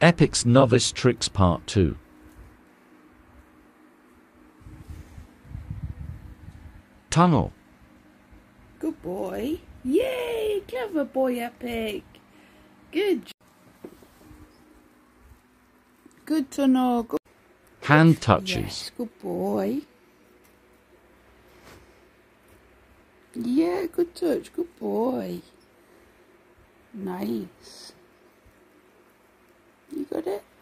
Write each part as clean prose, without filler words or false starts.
Epic's Novice Tricks Part 2. Tunnel. Good boy. Yay! Clever boy, Epic. Good. Good tunnel. Good. Hand touches. Yes, good boy. Yeah, good touch. Good boy. Nice. You got it?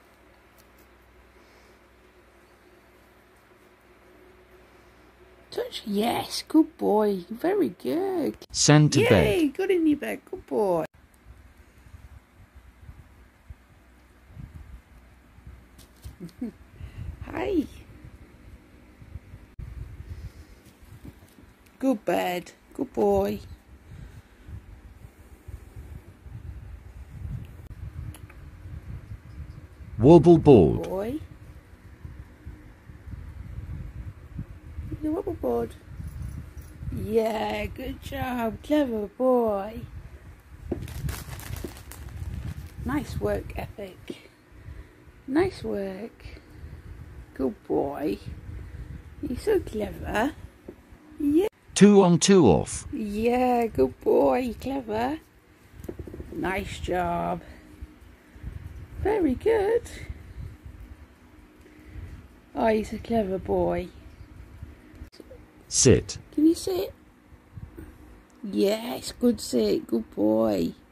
Touch. Yes, good boy. Very good. Send to bed. Yay, good in your bed. Good boy. Hi. Good bed. Good boy. Wobble board. Boy. The wobble board. Yeah, good job. Clever boy. Nice work, Epic. Nice work. Good boy. You're so clever. Yeah. 2 on 2 off. Yeah, good boy. Clever. Nice job. Very good. Oh, he's a clever boy. Sit. Can you sit? Yes, good sit. Good boy.